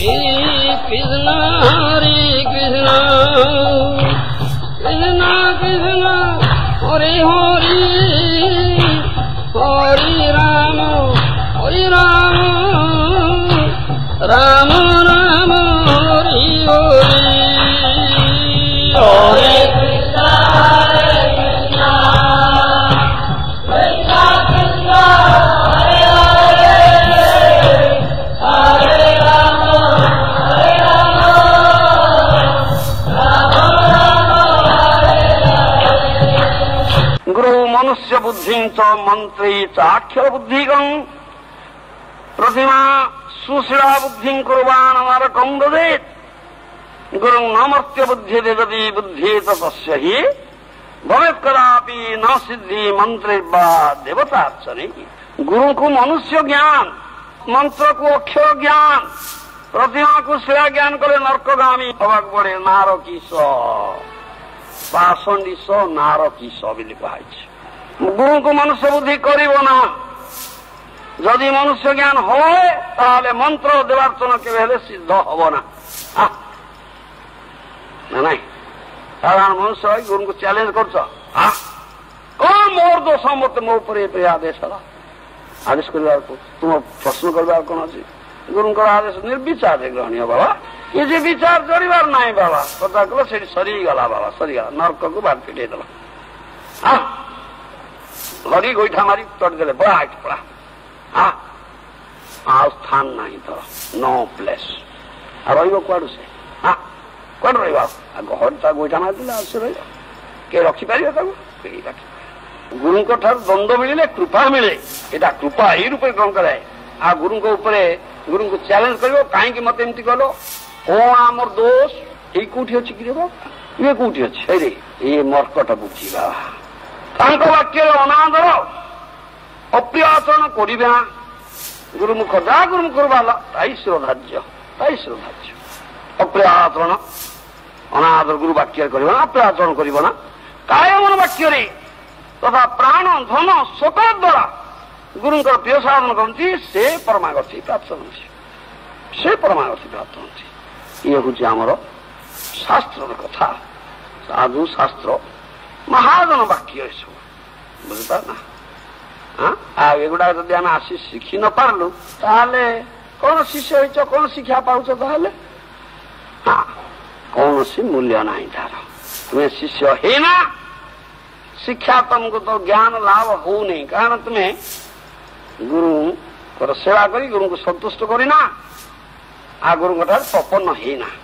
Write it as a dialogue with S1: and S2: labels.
S1: Krishna Hare Krishna Krishna Krishna Hare Hare Hare Rama Hare Rama Rama Rama Hare Hare Hare Krishna Hare Krishna Krishna Krishna Hare Hare Hare Rama Hare Rama Rama Rama Hare Hare Guru Manusya Buddhim cha Mantri cha Akshara Buddhigam Pratima Susila Buddhim Kurvan Narakam Dadet Guru Namartya Buddhi Dedati Buddhi Tasya Hi Bhavet Kadapi Nasiddhi Mantre Ba Devatarchane Guru को मनुष्य ज्ञान मंत्र को अक्षर ज्ञान प्रतिमा को शिला ज्ञान करे नर्कगामी हवाक पड़े नारकीश पाषंडीश नारकीश बोली कहुई गुरु को मनुष्य बुद्धि करना जदि मनुष्य ज्ञान होए ताहले मंत्र देवार्चन केबे सिद्ध हबना नहीं साधारण मनुष्य गुरु को चैलेंज कर कौन मोर दोष मत मो आदेश आदेश कर तुम प्रश्न करवार कौन अच्छी गुरु आदेश निर्विचार ग्रहणीय बाबा ये जे विचार चढ़ार ना बाबा कथा कल से सरीगला बाबा सरीगला नर्क को बात पिटेदल लड़ी गोईठा मारी तड़देले बड़ा पड़ा स्थान नहीं तो नो प्लेस रुआड़ से कौन रहा गोईठा मारिदे से रही रखिपार गुरु द्वंद मिले कृपा मिले यहाँ कृपा यही रूप ग्रहण कराए आ गुरु गुरु को चैलेंज कर कहीं मत एमती कल कौन आमर दोष ये कौटी अच्छी कि ये कौटी अच्छे ये मर्कट बुझी बाबा वाक्य अनादर अप्रिय आचरण करा गुरुमुख जा गुरुमुख बाला ताई श्रद्धाज्य अप्रिय आचरण अनादर गुरु वाक्य करना अप्रिय आचरण करना काय मन वाक्य तथा प्राण धन सकल द्वारा गुरु प्रिय साधन करती से परमागति प्राप्त होती ये हूँ आमर शास्त्र कथा साधु शास्त्र महाजन वाक्य सब बुझीपार ना एगुड़ा जदि आम आसी शिखी न पार्लु ताहले कौन शिष्य हो कौन शिक्षा पाउच ताहले कौन सी मूल्य नहीं तार तुम्हें शिष्य है ना शिक्षा तुमको तो ज्ञान लाभ हो नहीं कारण तुम्हें गुरु को सेवा करी गुरु को संतुष्ट करना आ गुरु प्रपन्न है ना